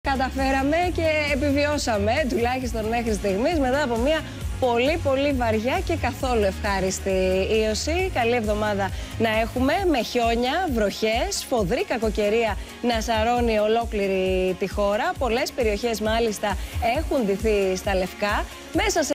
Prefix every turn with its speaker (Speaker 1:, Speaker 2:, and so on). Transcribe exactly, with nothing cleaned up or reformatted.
Speaker 1: καταφέραμε και επιβιώσαμε, τουλάχιστον μέχρι στιγμής, μετά από μια πολύ πολύ βαριά και καθόλου ευχάριστη ίωση. Καλή εβδομάδα να έχουμε, με χιόνια, βροχές, σφοδρή κακοκαιρία να σαρώνει ολόκληρη τη χώρα. Πολλές περιοχές μάλιστα έχουν ντυθεί στα λευκά. Μέσα σε